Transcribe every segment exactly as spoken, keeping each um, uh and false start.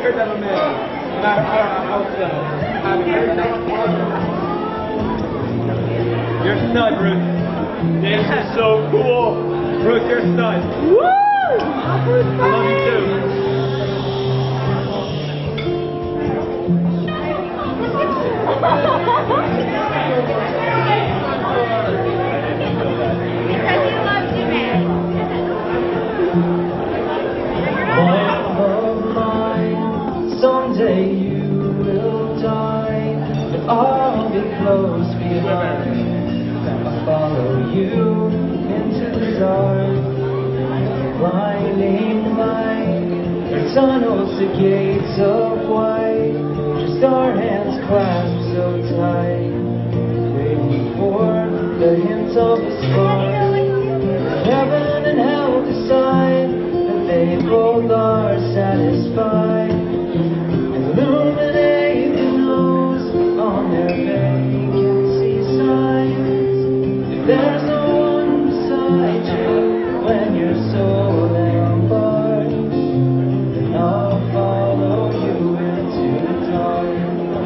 heard that on Meaghan. And I, I, I was, uh, I've heard that. You're a stud, Ruth. This is so cool. Ruth, you're a stud. Woo! I love you too. Someday you will die, but I'll be close behind. I'll follow you into the dark, blinding light. The tunnels, the gates of white, just our hands clasped so tight, waiting for the hint of a spark. Heaven and hell decide that they both are satisfied. Illuminate the nose on their vacancy signs. If there's no one beside you when your soul embarks, then I'll follow you into the dark.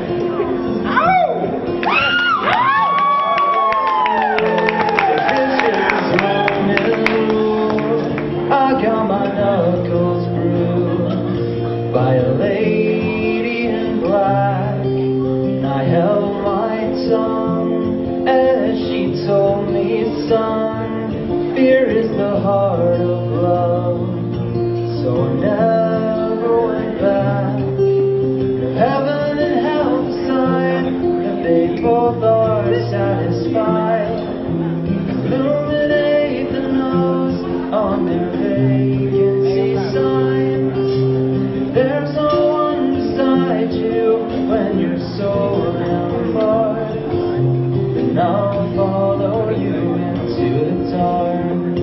If this is moment, I got my knuckles bruised by a lady in black, and I held my tongue as she told me, son, fear is the heart of love. So I never went back. If heaven and hell decide that they both are satisfied, illuminate the nose on their vacancy signs. There's no one beside you when your soul embarks, then I'll follow you into the dark.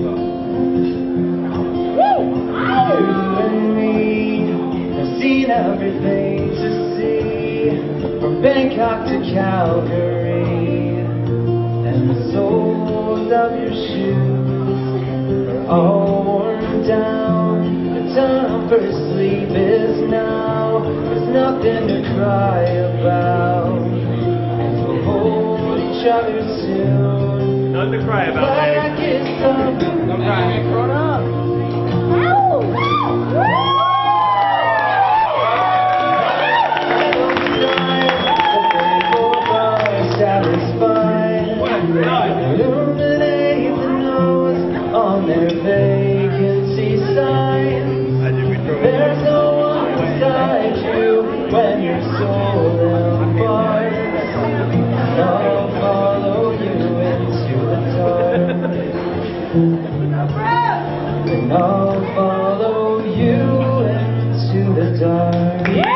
You and me have seen everything to see, from Bangkok to Calgary, and the soles of your shoes are all worn down. The time for sleep is now. There's nothing to cry about, and we'll hold each other soon. Nothing to cry about, like baby. it's up. Don't cry, ain't grown up. Illuminate the nose on their vacancy signs. There's no one beside you when your soul embarks, and I'll follow you into the dark. And I'll follow you into the dark.